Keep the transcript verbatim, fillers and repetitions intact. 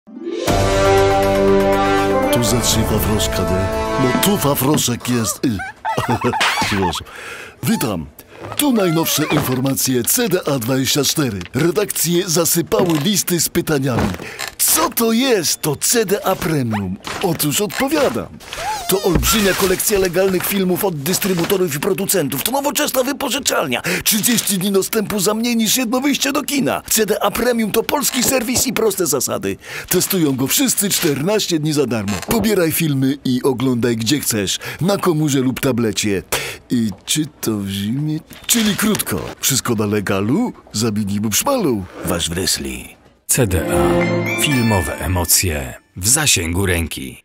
Tu zacznij Wawroszka, nie? No tu Wawroszek jest. Y. Przepraszam. Witam. Tu najnowsze informacje C D A dwadzieścia cztery. Redakcje zasypały listy z pytaniami. Co to jest to C D A Premium? Otóż odpowiadam. To olbrzymia kolekcja legalnych filmów od dystrybutorów i producentów. To nowoczesna wypożyczalnia. trzydzieści dni dostępu za mniej niż jedno wyjście do kina. C D A Premium to polski serwis i proste zasady. Testują go wszyscy czternaście dni za darmo. Pobieraj filmy i oglądaj gdzie chcesz. Na komórze lub tablecie. I czy to w zimie? Czyli krótko. Wszystko na legalu? Za minimum szmalu. Wasz Wrestling. C D A. Filmowe emocje w zasięgu ręki.